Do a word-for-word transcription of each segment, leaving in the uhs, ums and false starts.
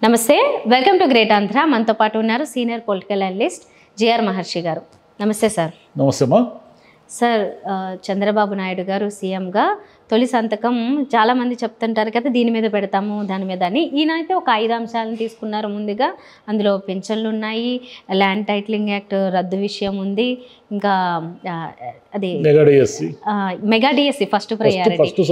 నమస్తే, welcome to great Andhra. మనతో పాటు ఉన్నారు senior political analyst G R Maharshi garu. నమస్తే సార్. నమస్తే మా సార్, చంద్రబాబు నాయుడు గారు సీఎంగా తొలి సంతకం చాలామంది చెప్తుంటారు కదా, దీని మీద పెడతాము దాని మీద అని. ఈయన అయితే ఒక ఐదు అంశాలను తీసుకున్నారు. ముందుగా అందులో పెన్షన్లు ఉన్నాయి, ల్యాండ్ టైటిలింగ్ యాక్ట్ రద్దు విషయం ఉంది, ఇంకా అది మెగా డిఎస్సి ఫస్ట్ ప్రయారిటీ,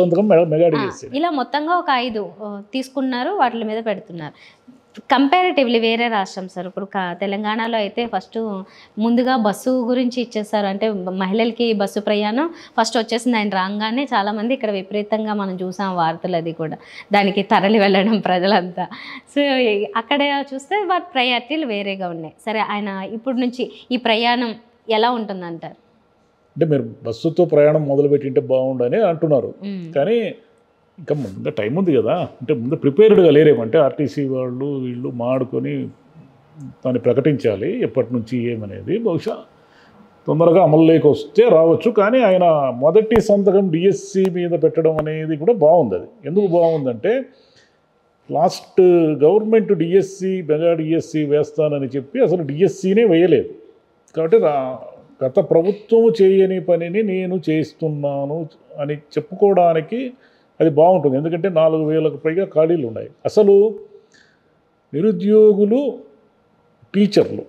ఇలా మొత్తంగా ఒక ఐదు తీసుకున్నారు, వాటి మీద పెడుతున్నారు. కంపారిటివ్లీ వేరే రాష్ట్రం సార్, ఇప్పుడు తెలంగాణలో అయితే ఫస్ట్ ముందుగా బస్సు గురించి ఇచ్చేస్తారు. అంటే మహిళలకి బస్సు ప్రయాణం ఫస్ట్ వచ్చేసింది. ఆయన రాగానే చాలామంది ఇక్కడ విపరీతంగా మనం చూసాం వార్తలు, అది కూడా దానికి తరలి వెళ్ళడం ప్రజలంతా. సో అక్కడ చూస్తే వాటి ప్రయారిటీలు వేరేగా ఉన్నాయి. సరే, ఆయన ఇప్పుడు నుంచి ఈ ప్రయాణం ఎలా ఉంటుందంటారు? అంటే మీరు బస్సుతో ప్రయాణం మొదలుపెట్టింటే బాగుండని అంటున్నారు, కానీ ఇంకా ముందు టైం ఉంది కదా. అంటే ముందు ప్రిపేర్డ్గా లేరేమంటే ఆర్టీసీ వాళ్ళు వీళ్ళు మాడుకొని దాన్ని ప్రకటించాలి ఎప్పటి నుంచి ఏమనేది. బహుశా తొందరగా అమల్లోకి వస్తే రావచ్చు, కానీ ఆయన మొదటి సంతకం డిఎస్సి మీద పెట్టడం అనేది కూడా బాగుంది. అది ఎందుకు బాగుందంటే, last government DSC mega DSC వేస్తానని చెప్పి అసలు డిఎస్సినే వేయలేదు. కాబట్టి గత ప్రభుత్వం చేయని పనిని నేను చేస్తున్నాను అని చెప్పుకోవడానికి అది బాగుంటుంది. ఎందుకంటే నాలుగు వేలకు పైగా ఖాళీలు ఉన్నాయి. అసలు నిరుద్యోగులు, టీచర్లు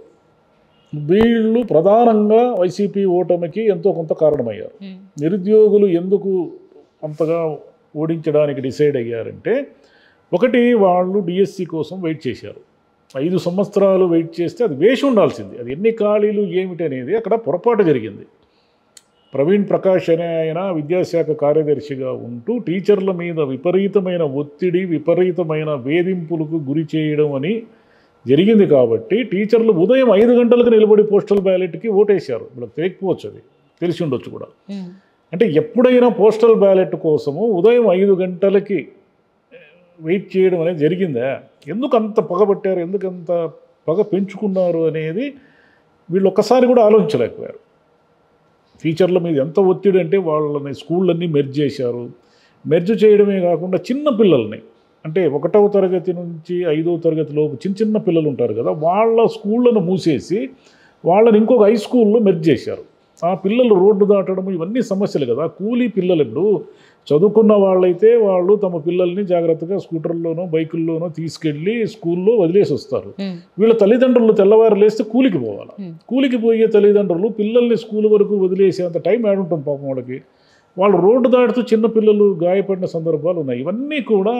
వీళ్ళు ప్రధానంగా వైసీపీ ఓటమికి ఎంతో కొంత కారణమయ్యారు. నిరుద్యోగులు ఎందుకు అంతగా ఓడించడానికి డిసైడ్ అయ్యారంటే, ఒకటి వాళ్ళు డిఎస్సి కోసం వెయిట్ చేశారు. ఐదు సంవత్సరాలు వెయిట్ చేస్తే అది వేసి ఉండాల్సింది. అది ఎన్ని ఖాళీలు ఏమిటి అనేది అక్కడ పొరపాటు జరిగింది. ప్రవీణ్ ప్రకాష్ అనే ఆయన విద్యాశాఖ కార్యదర్శిగా ఉంటూ టీచర్ల మీద విపరీతమైన ఒత్తిడి, విపరీతమైన వేధింపులకు గురి చేయడం అని జరిగింది. కాబట్టి టీచర్లు ఉదయం ఐదు గంటలకు నిలబడి పోస్టల్ బ్యాలెట్కి ఓటేశారు. వీళ్ళకి తెలియకపోవచ్చు, అది తెలిసి ఉండొచ్చు కూడా. అంటే ఎప్పుడైనా పోస్టల్ బ్యాలెట్ కోసము ఉదయం ఐదు గంటలకి వెయిట్ చేయడం అనేది జరిగిందా? ఎందుకు అంత పగబట్టారు, ఎందుకు అంత పగ పెంచుకున్నారు అనేది వీళ్ళు ఒక్కసారి కూడా ఆలోచించలేకపోయారు. టీచర్ల మీద ఎంత ఒత్తిడి అంటే, వాళ్ళని స్కూళ్ళన్నీ మెర్జ్ చేశారు. మెర్జ్ చేయడమే కాకుండా చిన్న పిల్లల్ని, అంటే ఒకటవ తరగతి నుంచి ఐదవ తరగతిలోపు చిన్న చిన్న పిల్లలు ఉంటారు కదా, వాళ్ళ స్కూళ్ళను మూసేసి వాళ్ళని ఇంకొక హై స్కూల్లో మెర్జ్ చేశారు. ఆ పిల్లలు రోడ్డు దాటడం ఇవన్నీ సమస్యలు కదా. కూలీ పిల్లలు, ఇప్పుడు చదువుకున్న వాళ్ళైతే వాళ్ళు తమ పిల్లల్ని జాగ్రత్తగా స్కూటర్లోనో బైకుల్లోనో తీసుకెళ్ళి స్కూల్లో వదిలేసి వస్తారు. వీళ్ళ తల్లిదండ్రులు తెల్లవారు లేస్తే కూలికి పోవాలి. కూలికి పోయే తల్లిదండ్రులు పిల్లల్ని స్కూల్ వరకు వదిలేసేంత టైం ఏడుంటుంది పాపం వాళ్ళకి. వాళ్ళు రోడ్డు దాటుతూ చిన్న పిల్లలు గాయపడిన సందర్భాలు ఉన్నాయి. ఇవన్నీ కూడా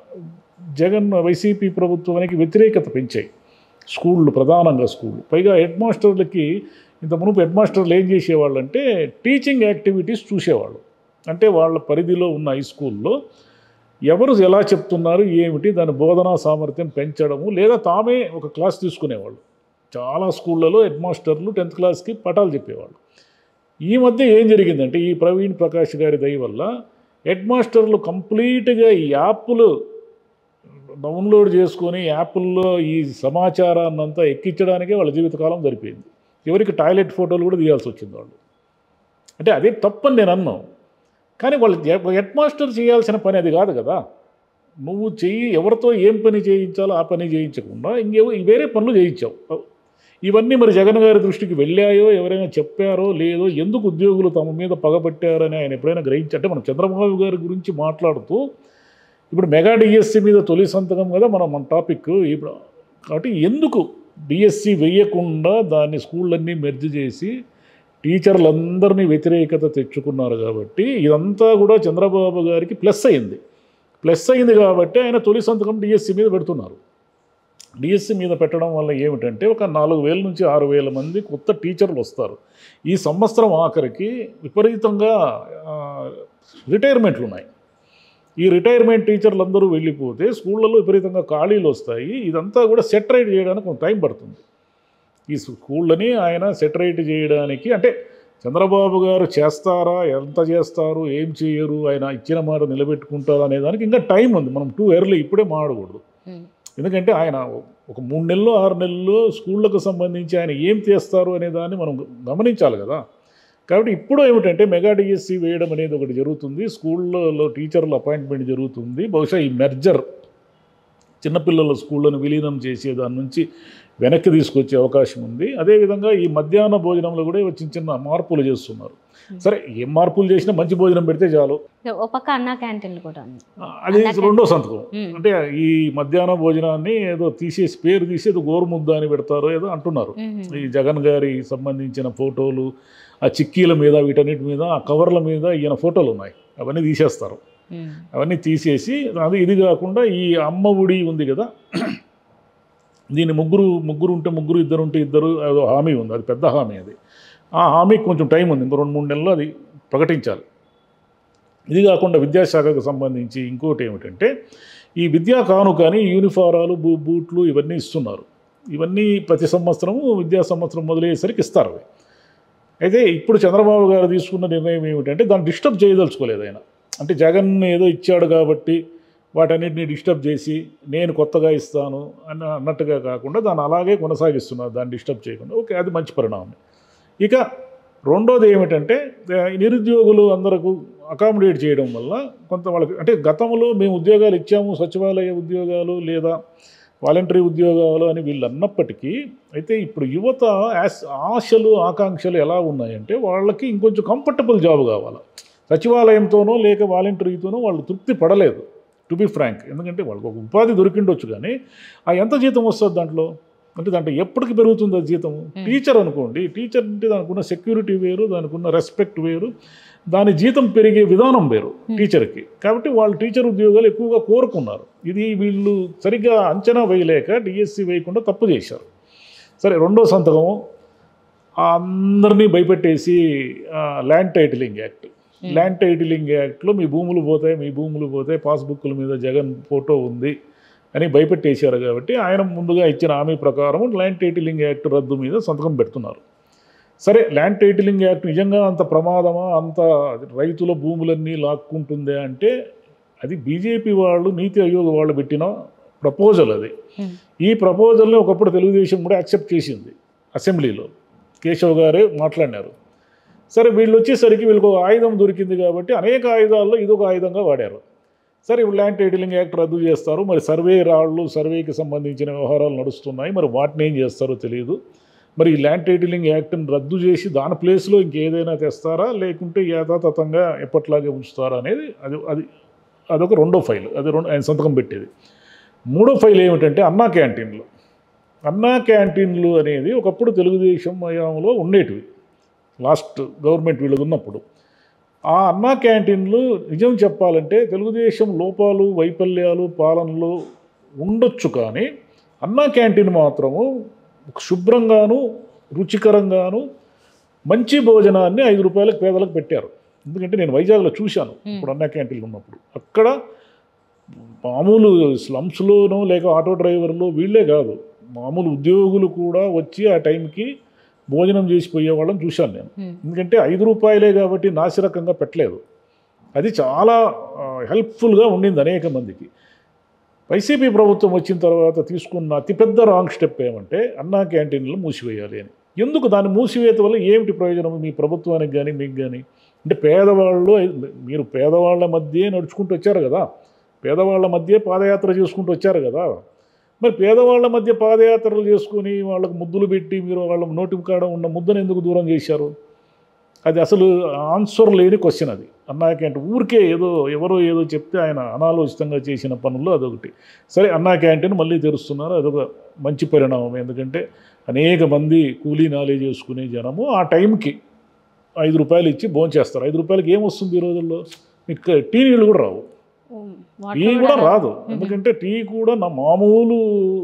జగన్ వైసీపీ ప్రభుత్వానికి వ్యతిరేకత పెంచాయి. స్కూళ్ళు, ప్రధానంగా స్కూళ్ళు. పైగా హెడ్ మాస్టర్లకి ఇంత మునుపు హెడ్ మాస్టర్లు ఏం చేసేవాళ్ళు అంటే, టీచింగ్ యాక్టివిటీస్ చూసేవాళ్ళు. అంటే వాళ్ళ పరిధిలో ఉన్న హై స్కూల్లో ఎవరు ఎలా చెప్తున్నారు ఏమిటి, దాని బోధనా సామర్థ్యం పెంచడము, లేదా తామే ఒక క్లాస్ తీసుకునేవాళ్ళు. చాలా స్కూళ్ళలో హెడ్ మాస్టర్లు టెన్త్ క్లాస్కి పటాలు చెప్పేవాళ్ళు. ఈ మధ్య ఏం జరిగిందంటే, ఈ ప్రవీణ్ ప్రకాష్ గారి దయ వల్ల హెడ్ మాస్టర్లు కంప్లీట్గా ఈ యాప్లు డౌన్లోడ్ చేసుకొని యాప్ల్లో ఈ సమాచారాన్ని అంతా ఎక్కించడానికే వాళ్ళ జీవితకాలం సరిపోయింది. ఎవరికి టాయిలెట్ ఫోటోలు కూడా తీయాల్సి వచ్చింది వాళ్ళు. అంటే అదే తప్పని నేను అన్నాను, కానీ వాళ్ళు హెడ్ మాస్టర్ చేయాల్సిన పని అది కాదు కదా. నువ్వు చెయ్యి, ఎవరితో ఏం పని చేయించాలో ఆ పని చేయించకుండా ఇంకేవో వేరే పనులు చేయించావు. ఇవన్నీ మరి జగన్ గారి దృష్టికి వెళ్ళాయో, ఎవరైనా చెప్పారో లేదో, ఎందుకు ఉద్యోగులు తమ మీద పగబట్టారని ఆయన ఎప్పుడైనా గ్రహించంటే, మనం చంద్రబాబు గారి గురించి మాట్లాడుతూ ఇప్పుడు మెగా డిఎస్సి మీద తొలి సంతకం కదా మనం మన టాపిక్ ఇప్పుడు. కాబట్టి ఎందుకు డిఎస్సి వేయకుండా దాన్ని స్కూళ్ళన్నీ మెర్జ్ చేసి టీచర్లందరినీ వ్యతిరేకత తెచ్చుకున్నారు. కాబట్టి ఇదంతా కూడా చంద్రబాబు గారికి ప్లస్ అయింది. ప్లస్ అయింది కాబట్టి ఆయన తొలి సంతకం డిఎస్సి మీద పెడుతున్నారు. డిఎస్సి మీద పెట్టడం వల్ల ఏమిటంటే, ఒక నాలుగు వేల నుంచి ఆరు వేల మంది కొత్త టీచర్లు వస్తారు. ఈ సంవత్సరం ఆఖరికి విపరీతంగా రిటైర్మెంట్లు ఉన్నాయి. ఈ రిటైర్మెంట్ టీచర్లు అందరూ వెళ్ళిపోతే స్కూళ్ళలో విపరీతంగా ఖాళీలు వస్తాయి. ఇదంతా కూడా సెటరైట్ చేయడానికి కొంత టైం పడుతుంది. ఈ స్కూళ్ళని ఆయన సెటరైట్ చేయడానికి, అంటే చంద్రబాబు గారు చేస్తారా, ఎంత చేస్తారు, ఏం చేయరు, ఆయన ఇచ్చిన మాట నిలబెట్టుకుంటారా అనే దానికి ఇంకా టైం ఉంది. మనం టూ ఎర్లీ ఇప్పుడే మాడకూడదు. ఎందుకంటే ఆయన ఒక మూడు నెలలు ఆరు నెలలు స్కూళ్ళకు సంబంధించి ఆయన ఏం చేస్తారు అనే దాన్ని మనం గమనించాలి కదా. కాబట్టి ఇప్పుడు ఏమిటంటే, మెగా డిఎస్సి వేయడం అనేది ఒకటి జరుగుతుంది. స్కూళ్ళలో టీచర్ల అపాయింట్మెంట్ జరుగుతుంది. బహుశా ఈ మెర్జర్ చిన్నపిల్లల స్కూళ్ళను విలీనం చేసే దాని నుంచి వెనక్కి తీసుకొచ్చే అవకాశం ఉంది. అదేవిధంగా ఈ మధ్యాహ్న భోజనంలో కూడా చిన్న చిన్న మార్పులు చేస్తున్నారు. సరే ఏం మార్పులు చేసినా మంచి భోజనం పెడితే చాలు. ఒక పక్క అన్న క్యాంటీన్లు కూడా అది రెండో సంతకం. అంటే ఈ మధ్యాహ్న భోజనాన్ని ఏదో తీసేసి పేరు తీసి ఏదో గోరుముద్ద అని పెడతారు ఏదో అంటున్నారు. ఈ జగన్ గారి సంబంధించిన ఫోటోలు ఆ చిక్కీల మీద వీటన్నిటి మీద ఆ కవర్ల మీద ఈయన ఫోటోలు ఉన్నాయి, అవన్నీ తీసేస్తారు. అవన్నీ తీసేసి అది ఇది కాకుండా ఈ అమ్మ ఒడి ఉంది కదా, దీన్ని ముగ్గురు ముగ్గురు ఉంటే ముగ్గురు, ఇద్దరు ఉంటే ఇద్దరు, అదో హామీ ఉంది, అది పెద్ద హామీ. అది ఆ హామీకి కొంచెం టైం ఉంది, ఇంకో రెండు మూడు నెలలు అది ప్రకటించాలి. ఇది కాకుండా విద్యాశాఖకు సంబంధించి ఇంకోటి ఏమిటంటే ఈ విద్యా కానుకని యూనిఫారాలు బూ బూట్లు ఇవన్నీ ఇస్తున్నారు. ఇవన్నీ ప్రతి సంవత్సరము విద్యా సంవత్సరం మొదలయ్యేసరికి ఇస్తారు అవి. అయితే ఇప్పుడు చంద్రబాబు గారు తీసుకున్న నిర్ణయం ఏమిటంటే దాన్ని డిస్టర్బ్ చేయదలుచుకోలేదు ఆయన. అంటే జగన్ ఏదో ఇచ్చాడు కాబట్టి వాటన్నిటిని డిస్టర్బ్ చేసి నేను కొత్తగా ఇస్తాను అన్న అన్నట్టుగా కాకుండా దాన్ని అలాగే కొనసాగిస్తున్నారు, దాన్ని డిస్టర్బ్ చేయకుండా. ఓకే, అది మంచి పరిణామం. ఇక రెండోది ఏమిటంటే నిరుద్యోగులు అందరకు అకామిడేట్ చేయడం వల్ల కొంత వాళ్ళకి, అంటే గతంలో మేము ఉద్యోగాలు ఇచ్చాము, సచివాలయ ఉద్యోగాలు లేదా వాలంటరీ ఉద్యోగాలు అని వీళ్ళు అన్నప్పటికీ, అయితే ఇప్పుడు యువత ఆశలు ఆకాంక్షలు ఎలా ఉన్నాయంటే వాళ్ళకి ఇంకొంచెం కంఫర్టబుల్ జాబ్ కావాలి. సచివాలయంతోనో లేక వాలంటరీతోనో వాళ్ళు తృప్తి పడలేదు, టు బి ఫ్రాంక్. ఎందుకంటే వాళ్ళకి ఒక ఉపాధి దొరికిండొచ్చు కానీ ఆ ఎంత జీతం వస్తుంది దాంట్లో, అంటే దాంట్లో ఎప్పటికి పెరుగుతుంది అది జీతము. టీచర్ అనుకోండి, టీచర్ అంటే దానికి ఉన్న సెక్యూరిటీ వేరు, దానికి ఉన్న రెస్పెక్ట్ వేరు, దాని జీతం పెరిగే విధానం వేరు టీచర్కి. కాబట్టి వాళ్ళు టీచర్ ఉద్యోగాలు ఎక్కువగా కోరుకున్నారు. ఇది వీళ్ళు సరిగ్గా అంచనా వేయలేక డిఎస్సి వేయకుండా తప్పు చేశారు. సరే, రెండో సంతకము అందరినీ భయపెట్టేసి land titling act. Land titling యాక్ట్లో మీ భూములు పోతాయి, మీ భూములు పోతాయి, పాస్బుక్ల మీద జగన్ ఫోటో ఉంది అని భయపెట్టేశారు. కాబట్టి ఆయన ముందుగా ఇచ్చిన హామీ ప్రకారం ల్యాండ్ టైటిలింగ్ యాక్ట్ రద్దు మీద సంతకం పెడుతున్నారు. సరే, ల్యాండ్ టైటిలింగ్ యాక్ట్ నిజంగా అంత ప్రమాదమా, అంత రైతుల భూములన్నీ లాక్కుంటుందే అంటే అది బీజేపీ వాళ్ళు, నీతి ఆయోగ్ వాళ్ళు పెట్టిన ప్రపోజల్. అది ఈ ప్రపోజల్ని ఒకప్పుడు తెలుగుదేశం కూడా యాక్సెప్ట్ చేసింది అసెంబ్లీలో, కేశవ్ గారే మాట్లాడినారు. సరే, వీళ్ళు వచ్చేసరికి వీళ్ళకి ఒక ఆయుధం దొరికింది కాబట్టి అనేక ఆయుధాల్లో ఇదొక ఆయుధంగా వాడారు. సరే, ఇప్పుడు ల్యాండ్ టైటిలింగ్ యాక్ట్ రద్దు చేస్తారు, మరి సర్వే రాళ్ళు, సర్వేకి సంబంధించిన వ్యవహారాలు నడుస్తున్నాయి, మరి వాటిని ఏం చేస్తారో తెలియదు. మరి ఈ ల్యాండ్ టైటిలింగ్ యాక్ట్ని రద్దు చేసి దాని ప్లేస్లో ఇంకేదైనా తెస్తారా, లేకుంటే యథాతథంగా ఎప్పట్లాగే ఉంచుతారా అనేది అది అది అదొక రెండో ఫైల్. అది రెండు ఆయన సంతకం పెట్టేది. మూడో ఫైల్ ఏమిటంటే అన్నా క్యాంటీన్లు. అన్నా క్యాంటీన్లు అనేది ఒకప్పుడు తెలుగుదేశం హయాంలో ఉండేటివి, లాస్ట్ గవర్నమెంట్ వీళ్ళది ఉన్నప్పుడు. ఆ అన్నా క్యాంటీన్లు నిజం చెప్పాలంటే తెలుగుదేశం లోపాలు, వైఫల్యాలు పాలనలో ఉండొచ్చు, కానీ అన్నా క్యాంటీన్ మాత్రము శుభ్రంగాను రుచికరంగాను మంచి భోజనాన్ని ఐదు రూపాయలకు పేదలకు పెట్టారు. ఎందుకంటే నేను వైజాగ్లో చూశాను ఇప్పుడు అన్నా క్యాంటీన్లు ఉన్నప్పుడు. అక్కడ మామూలు స్లమ్స్లోనో లేక ఆటో డ్రైవర్లు వీళ్ళే కాదు, మామూలు ఉద్యోగులు కూడా వచ్చి ఆ టైంకి భోజనం చేసిపోయే వాళ్ళని చూశాను నేను. ఎందుకంటే ఐదు రూపాయలే కాబట్టి నాసిరకంగా పెట్టలేదు. అది చాలా హెల్ప్ఫుల్గా ఉండింది అనేక మందికి. వైసీపీ ప్రభుత్వం వచ్చిన తర్వాత తీసుకున్న అతిపెద్ద రాంగ్ స్టెప్ ఏమంటే అన్నా క్యాంటీన్లు మూసివేయాలి అని. ఎందుకు దాన్ని మూసివేత వల్ల ఏమిటి ప్రయోజనం మీ ప్రభుత్వానికి కానీ మీకు కానీ? అంటే పేదవాళ్ళు, మీరు పేదవాళ్ళ మధ్య నడుచుకుంటూ వచ్చారు కదా, పేదవాళ్ళ మధ్య పాదయాత్ర చేసుకుంటూ వచ్చారు కదా, మరి పేదవాళ్ళ మధ్య పాదయాత్రలు చేసుకుని వాళ్ళకు ముద్దులు పెట్టి మీరు వాళ్ళ నోటి కాడ ఉన్న ముద్దను ఎందుకు దూరం చేశారు? అది అసలు ఆన్సర్ లేని క్వశ్చన్ అది. అన్నా క్యాంటీన్ ఊరికే ఏదో ఎవరో ఏదో చెప్తే ఆయన అనాలోచితంగా చేసిన పనుల్లో అదొకటి. సరే, అన్నా క్యాంటీన్ మళ్ళీ తెరుస్తున్నారు, అదొక మంచి పరిణామం. ఎందుకంటే అనేక మంది కూలీ నాలే చేసుకునే జనము ఆ టైంకి ఐదు రూపాయలు ఇచ్చి భోంచేస్తారు. ఐదు రూపాయలకి ఏమొస్తుంది ఈ రోజుల్లో? మీకు టీ నీళ్ళు కూడా రావు, టీ కూడా రాదు. ఎందుకంటే టీ కూడా నా మామూలు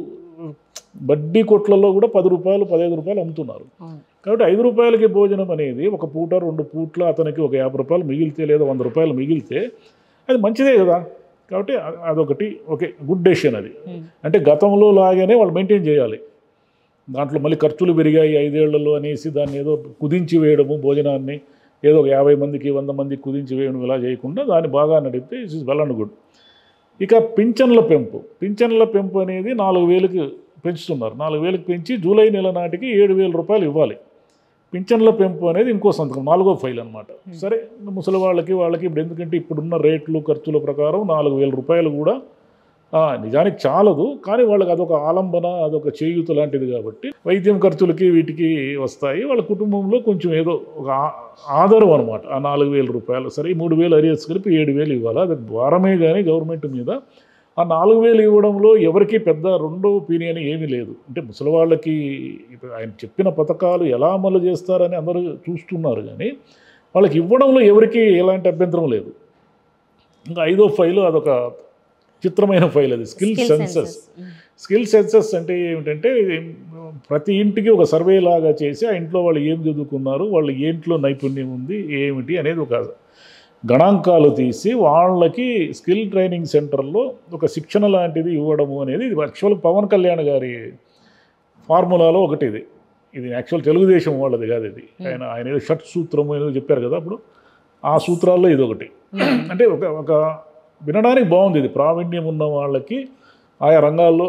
బడ్డీ కొట్లలో కూడా పది రూపాయలు పదిహేను రూపాయలు అమ్ముతున్నారు. కాబట్టి ఐదు రూపాయలకి భోజనం అనేది ఒక పూట రెండు పూట్ల అతనికి ఒక యాభై రూపాయలు మిగిలితే లేదా వంద రూపాయలు మిగిలితే అది మంచిదే కదా. కాబట్టి అదొకటి ఓకే, గుడ్ డెసిషన్ అది. అంటే గతంలో లాగానే వాళ్ళు మెయింటైన్ చేయాలి. దాంట్లో మళ్ళీ ఖర్చులు పెరిగాయి ఐదేళ్లలో అనేసి దాన్ని ఏదో కుదించి వేయడము, భోజనాన్ని ఏదో ఒక యాభై మందికి వంద మందికి కుదించి వేయడం ఇలా చేయకుండా దాన్ని బాగా నడిపితే it is well and good. ఇక పింఛన్ల పెంపు. పింఛన్ల పెంపు అనేది నాలుగు వేలకి పెంచుతున్నారు. నాలుగు వేలకు పెంచి జూలై నెల నాటికి ఏడు వేల రూపాయలు ఇవ్వాలి. పింఛన్ల పెంపు అనేది ఇంకో సంతకం, నాలుగో ఫైల్ అనమాట. సరే, ముసలి వాళ్ళకి వాళ్ళకి ఇప్పుడు ఎందుకంటే ఇప్పుడున్న రేట్లు ఖర్చుల ప్రకారం నాలుగు వేల రూపాయలు కూడా నిజానికి చాలదు, కానీ వాళ్ళకి అదొక ఆలంబన, అదొక చేయూత లాంటిది కాబట్టి వైద్యం ఖర్చులకి వీటికి వస్తాయి. వాళ్ళ కుటుంబంలో కొంచెం ఏదో ఒక ఆధారం అనమాట. ఆ నాలుగు వేల రూపాయలు సరే, మూడు వేలు అరియర్స్ కలిపి ఏడు వేలు ఇవ్వాలి. అది భారమే కానీ గవర్నమెంట్ మీద. ఆ నాలుగు వేలు ఇవ్వడంలో ఎవరికి పెద్ద రెండో ఒపీనియన్ ఏమీ లేదు. అంటే ముసలి వాళ్ళకి ఆయన చెప్పిన పథకాలు ఎలా అమలు చేస్తారని అందరూ చూస్తున్నారు, కానీ వాళ్ళకి ఇవ్వడంలో ఎవరికి ఎలాంటి అభ్యంతరం లేదు. ఇంకా ఐదో ఫైలు అదొక చిత్రమైన ఫైల్, అది స్కిల్ సెన్సస్. స్కిల్ సెన్సస్ అంటే ఏమిటంటే ప్రతి ఇంటికి ఒక సర్వే లాగా చేసి ఆ ఇంట్లో వాళ్ళు ఏం చదువుకున్నారు, వాళ్ళు ఏంట్లో నైపుణ్యం ఉంది ఏమిటి అనేది ఒక గణాంకాలు తీసి వాళ్ళకి స్కిల్ ట్రైనింగ్ సెంటర్లో ఒక శిక్షణ లాంటిది ఇవ్వడము అనేది ఇది యాక్చువల్ పవన్ కళ్యాణ్ గారి ఫార్ములాలో ఒకటి. ఇది ఇది యాక్చువల్ తెలుగుదేశం వాళ్ళది కాదు. ఇది ఆయన ఆయన ఏదో షట్ సూత్రము ఏదో చెప్పారు కదా అప్పుడు, ఆ సూత్రాల్లో ఇది ఒకటి. అంటే ఒక ఒక వినడానికి బాగుంది, ఇది ప్రావీణ్యం ఉన్న వాళ్ళకి ఆయా రంగాల్లో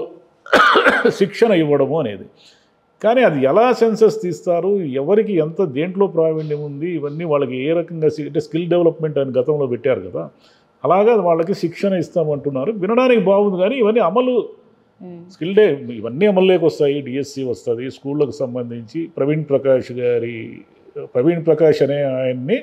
శిక్షణ ఇవ్వడము అనేది. కానీ అది ఎలా సెన్సస్ తీస్తారు, ఎవరికి ఎంత దేంట్లో ప్రావీణ్యం ఉంది, ఇవన్నీ వాళ్ళకి ఏ రకంగా అంటే స్కిల్ డెవలప్మెంట్ అని గతంలో పెట్టారు కదా, అలాగా వాళ్ళకి శిక్షణ ఇస్తామంటున్నారు. వినడానికి బాగుంది, కానీ ఇవన్నీ అమలు స్కిల్ డే ఇవన్నీ అమల్లోకి వస్తాయి. డిఎస్సి వస్తుంది, స్కూళ్ళకు సంబంధించి ప్రవీణ్ ప్రకాష్ గారి ప్రవీణ్ ప్రకాష్ అనే ఆయన్ని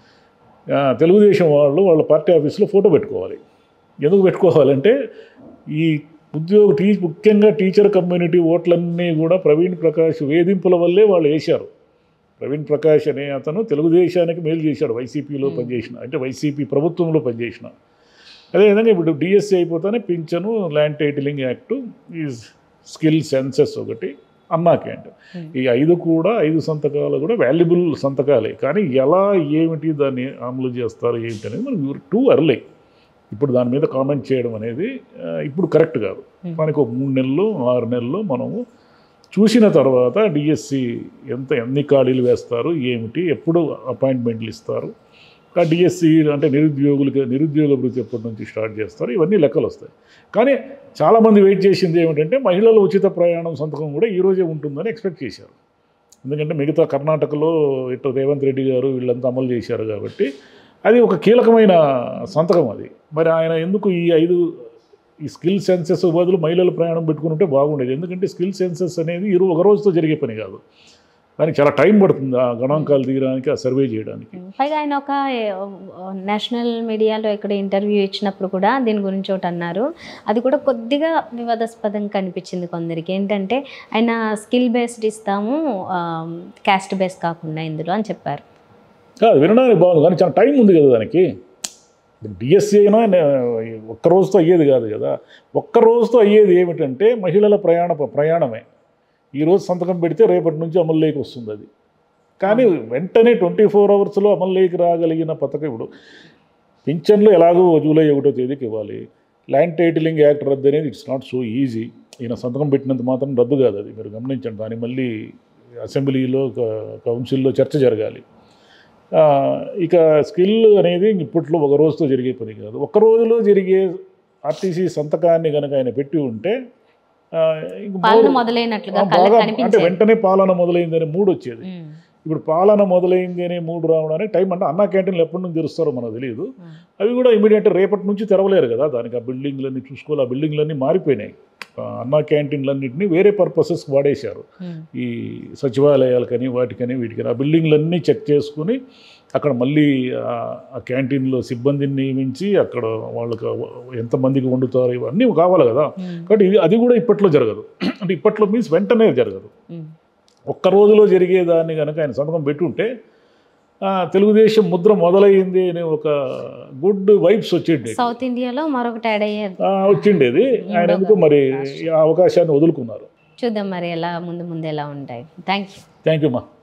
తెలుగుదేశం వాళ్ళు వాళ్ళ పార్టీ ఆఫీస్లో ఫోటో పెట్టుకోవాలి. ఎందుకు పెట్టుకోవాలంటే ఈ ఉద్యోగ టీ ముఖ్యంగా టీచర్ కమ్యూనిటీ ఓట్లన్నీ కూడా ప్రవీణ్ ప్రకాష్ వేధింపుల వల్లే వాళ్ళు వేశారు. ప్రవీణ్ ప్రకాష్ అనే అతను తెలుగుదేశానికి మేలు చేశాడు, వైసీపీలో పనిచేసిన, అంటే వైసీపీ ప్రభుత్వంలో పనిచేసిన. అదేవిధంగా ఇప్పుడు డిఎస్సీ అయిపోతానే పింఛను, ల్యాండ్ టైటిలింగ్ యాక్టు, ఈ స్కిల్ సెన్సెస్ ఒకటి, అన్నా క్యాంటీన్, ఈ ఐదు కూడా ఐదు సంతకాలు కూడా వాల్యుబుల్ సంతకాలే. కానీ ఎలా ఏమిటి దాన్ని అమలు చేస్తారు ఏమిటి అనేది మనకి టూ అర్లీ. ఇప్పుడు దాని మీద కామెంట్ చేయడం అనేది ఇప్పుడు కరెక్ట్ కాదు. మనకు ఒక మూడు నెలలు ఆరు నెలలు మనము చూసిన తర్వాత డిఎస్సి ఎంత ఎన్ని ఖాళీలు వేస్తారు ఏమిటి, ఎప్పుడు అపాయింట్మెంట్లు ఇస్తారు, ఆ డిఎస్సి అంటే నిరుద్యోగులకి నిరుద్యోగ భృతి ఎప్పటి నుంచి స్టార్ట్ చేస్తారు, ఇవన్నీ లెక్కలు వస్తాయి. కానీ చాలామంది వెయిట్ చేసింది ఏమిటంటే మహిళల ఉచిత ప్రయాణం సంతకం కూడా ఈరోజే ఉంటుందని ఎక్స్పెక్ట్ చేశారు. ఎందుకంటే మిగతా కర్ణాటకలో ఇటు రేవంత్ రెడ్డి గారు వీళ్ళంతా అమలు చేశారు కాబట్టి అది ఒక కీలకమైన సంతకం అది. మరి ఆయన ఎందుకు ఈ ఐదు ఈ స్కిల్ సెన్సెస్ బదులు మహిళల ప్రయాణం పెట్టుకుని ఉంటే బాగుండేది. ఎందుకంటే స్కిల్ సెన్సెస్ అనేది ఇరు ఒక రోజుతో జరిగే పని కాదు, దానికి చాలా టైం పడుతుంది ఆ గణాంకాలు తీయడానికి, ఆ సర్వే చేయడానికి. పైగా ఆయన ఒక నేషనల్ మీడియాలో ఇక్కడ ఇంటర్వ్యూ ఇచ్చినప్పుడు కూడా దీని గురించి ఒకటి అన్నారు, అది కూడా కొద్దిగా వివాదాస్పదంగా కనిపించింది కొందరికి. ఏంటంటే ఆయన స్కిల్ బేస్డ్ ఇస్తాము, క్యాస్ట్ బేస్ కాకుండా ఇందులో అని చెప్పారు. కాదు, వినడానికి బాగుంది, కానీ చాలా టైం ఉంది కదా దానికి. డిఎస్సీ అయినా ఒక్క రోజుతో అయ్యేది కాదు కదా. ఒక్క రోజుతో అయ్యేది ఏమిటంటే మహిళల ప్రయాణ ప్రయాణమే. ఈరోజు సంతకం పెడితే రేపటి నుంచి అమల్లోకి వస్తుంది అది. కానీ వెంటనే ట్వంటీ ఫోర్ అవర్స్లో అమల్లోకి రాగలిగిన పథకం ఇప్పుడు పింఛన్లు ఎలాగో జూలై ఒకటో తేదీకి ఇవ్వాలి. ల్యాండ్ టైటిలింగ్ యాక్ట్ రద్దు అనేది ఇట్స్ నాట్ సో ఈజీ. ఈయన సంతకం పెట్టినంత మాత్రం రద్దు కాదు, అది మీరు గమనించండి. దాన్ని మళ్ళీ అసెంబ్లీలో కౌన్సిల్లో చర్చ జరగాలి. ఇక స్కిల్ అనేది ఇప్పట్లో ఒక రోజుతో జరిగే పని కాదు. ఒక్క రోజులో జరిగే ఆర్టీసీ సంతకాన్ని కనుక ఆయన పెట్టి ఉంటే అంటే వెంటనే పాలన మొదలైందనే మూడు వచ్చేది. ఇప్పుడు పాలన మొదలైంది అనే మూడు రావడానికి టైం అంటే అన్నా క్యాంటీన్లు ఎప్పటి నుంచి తెరుస్తారో మనకు తెలియదు. అవి కూడా ఇమీడియట్ రేపటి నుంచి తెరవలేరు కదా, దానికి ఆ బిల్డింగ్లన్నీ చూసుకోవాలి. ఆ బిల్డింగ్లన్నీ మారిపోయినాయి. అన్నా క్యాంటీన్లన్నింటినీ వేరే పర్పసెస్ వాడేశారు, ఈ సచివాలయాలకని వాటికని వీటికని. ఆ బిల్డింగ్లన్నీ చెక్ చేసుకుని అక్కడ మళ్ళీ ఆ క్యాంటీన్లో సిబ్బందిని నియమించి అక్కడ వాళ్ళకి ఎంతమందికి వండుతారు ఇవన్నీ కావాలి కదా. కాబట్టి ఇది అది కూడా ఇప్పట్లో జరగదు. అంటే ఇప్పట్లో మీన్స్ వెంటనే జరగదు. ఒక్క రోజులో జరిగేదాన్ని కనుక ఆయన సంతకం పెట్టుంటే తెలుగుదేశం ముద్ర మొదలైంది అనే ఒక గుడ్ వైబ్స్ వచ్చిండేది. సౌత్ ఇండియాలో మరొకటి యాడ్ అయ్యేది వచ్చిండేది. ఆయన ఎందుకు మరి ఆ అవకాశాన్ని వదులుకున్నారు. చూద్దాం మరి ఎలా ముందు ముందు ఎలా ఉంటాయి. థ్యాంక్ యూ థ్యాంక్ యూ మా.